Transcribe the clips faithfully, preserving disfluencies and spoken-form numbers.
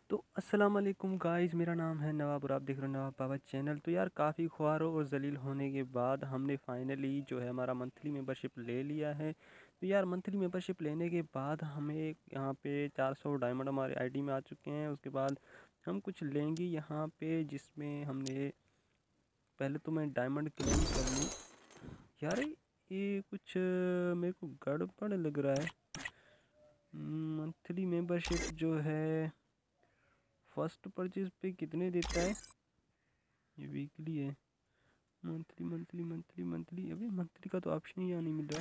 तो अस्सलाम वालेकुम गाइस, मेरा नाम है नवाब और आप देख रहे हो नवाब बाबा चैनल। तो यार काफ़ी ख्वारों और जलील होने के बाद हमने फाइनली जो है हमारा मंथली मेंबरशिप ले लिया है। तो यार मंथली मेंबरशिप लेने के बाद हमें यहाँ पे चार सौ डायमंड हमारे आईडी में आ चुके हैं। उसके बाद हम कुछ लेंगे यहाँ पे, जिसमें हमने पहले तो मैं डायमंड क्लेम कर लूँ। यार ये कुछ अ, मेरे को गड़बड़ लग रहा है। मंथली मेंबरशिप जो है फर्स्ट परचेज पे कितने देता है? ये वीकली है। मंथली मंथली मंथली मंथली अभी मंथली का तो ऑप्शन ही यहाँ नहीं मिल रहा।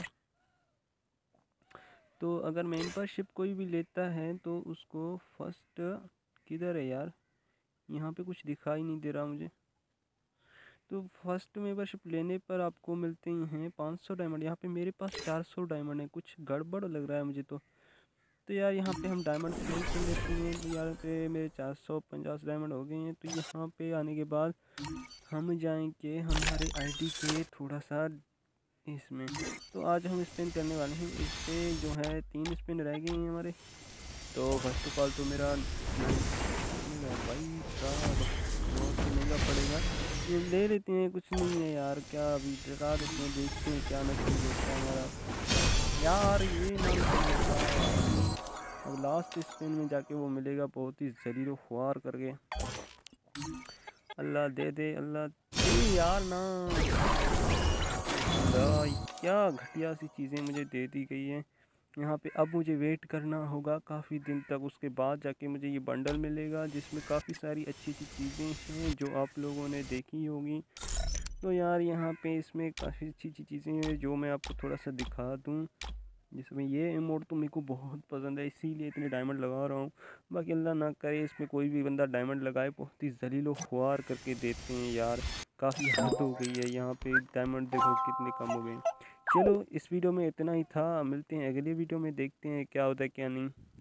तो अगर मेंबरशिप कोई भी लेता है तो उसको फर्स्ट किधर है यार? यहाँ पे कुछ दिखाई नहीं दे रहा मुझे। तो फर्स्ट मेंबरशिप लेने पर आपको मिलते हैं पाँच सौ डायमंड। यहाँ पे मेरे पास चार सौ डायमंड है, कुछ गड़बड़ लग रहा है मुझे तो। तो यार यहाँ पे हम डायमंड क्लेम कर लेते हैं। तो यहाँ पे मेरे चार सौ पचास डायमंड हो गए हैं। तो यहाँ पे आने के बाद हम जाएंगे हमारे आईडी के थोड़ा सा इसमें। तो आज हम स्पिन करने वाले हैं। इस पे जो है तीन स्पिन रह गए हैं हमारे। तो फर्स्ट ऑफ ऑल तो मेरा भाई साहब बहुत ही महंगा पड़ेगा, ये ले लेते हैं। कुछ नहीं है यार, क्या अभी डरा देते हैं, देखते हैं क्या नसीब होता है हमारा। यार ये ना अब लास्ट स्पिन में जाके वो मिलेगा बहुत ही जलील ख्वार करके। अल्लाह दे दे, अल्लाह दे यार ना। क्या घटिया सी चीज़ें मुझे दे दी गई हैं यहाँ पे। अब मुझे वेट करना होगा काफ़ी दिन तक, उसके बाद जाके मुझे ये बंडल मिलेगा जिसमें काफ़ी सारी अच्छी अच्छी चीज़ें हैं जो आप लोगों ने देखी होगी। तो यार यहाँ पे इसमें काफ़ी अच्छी अच्छी चीज़ें हैं जो मैं आपको थोड़ा सा दिखा दूँ। जिसमें ये इमोट तो मेरे को बहुत पसंद है, इसीलिए इतने डायमंड लगा रहा हूँ। बाकी अल्लाह ना करे इसमें कोई भी बंदा डायमंड लगाए, बहुत ही जलीलो ख्वार करके देते हैं यार। काफ़ी हद हो गई है यहाँ पे, डायमंड देखो कितने कम हो गए। चलो इस वीडियो में इतना ही था, मिलते हैं अगले वीडियो में, देखते हैं क्या होता है क्या नहीं।